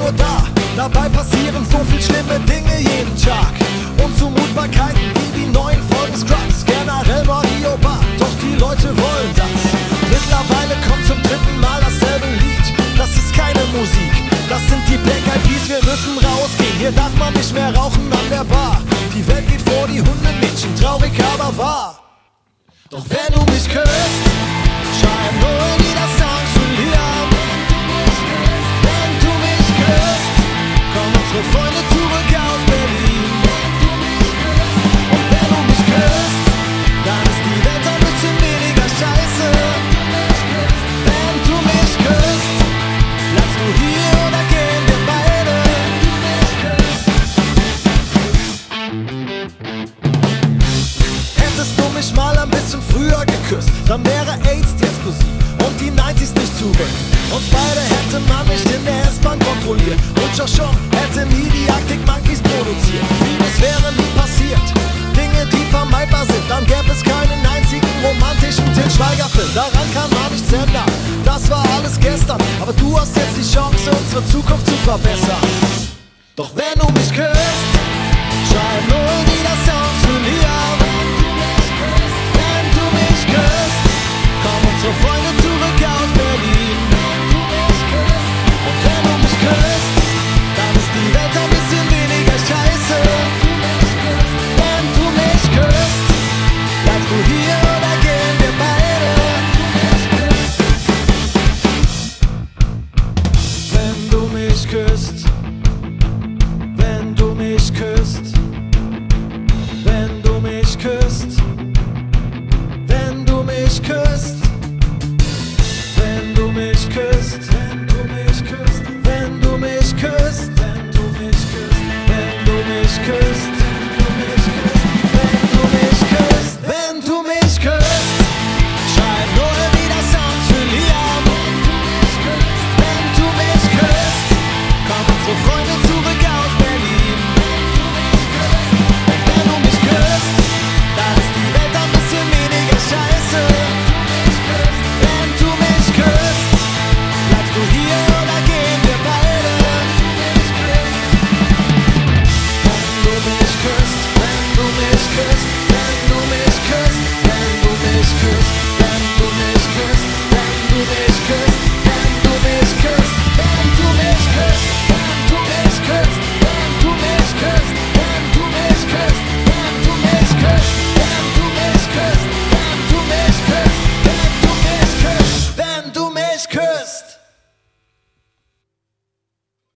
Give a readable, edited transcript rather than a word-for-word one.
nur da. Dabei passieren so viel schlimme Dinge jeden Tag. Unzumutbarkeiten wie die neuen Folgen Scrubs, generell Mario Bart, doch die Leute wollen das. Mittlerweile kommt zum dritten Mal dasselbe Lied. Das ist keine Musik, das sind die Black Eyed Peas. Wir müssen rausgehen, hier darf man nicht mehr rauchen an der Bar. Die Welt geht vor die Hundemädchen, traurig aber wahr. Doch wenn du mich küsst, schreien nur wieder Songs von Liam. Wenn du mich küsst, kommen unsere Freunde zurück aus Berlin. Und wenn du mich küsst, dann ist die Welt ein bisschen weniger scheiße. Wenn du mich küsst, bleibst du hier oder gehen wir beide? Hättest du mich mal ein bisschen früher geküsst, dann wäre AIDS die Explosion und die 90s nicht zurück. Uns beide hätte man nicht in der S-Bahn kontrolliert und Joshua hätte nie die Arctic Monkeys produziert. Vieles wäre nie passiert, Dinge, die vermeidbar sind. Dann gäbe es keinen einzigen romantischen Til Schweiger-Film. Daran kann man nichts ändern, das war alles gestern. Aber du hast jetzt die Chance, unsere Zukunft zu verbessern. Doch wenn du mich küsst, schreien nur wieder Songs für Liam. Wenn du mich küsst, kommen unsere Freunde zurück aus Berlin. Und wenn du mich küsst, dann ist die Welt ein bisschen weniger scheiße. Wenn du mich küsst, bleibst du hier oder gehen wir beide? Wenn du mich küsst,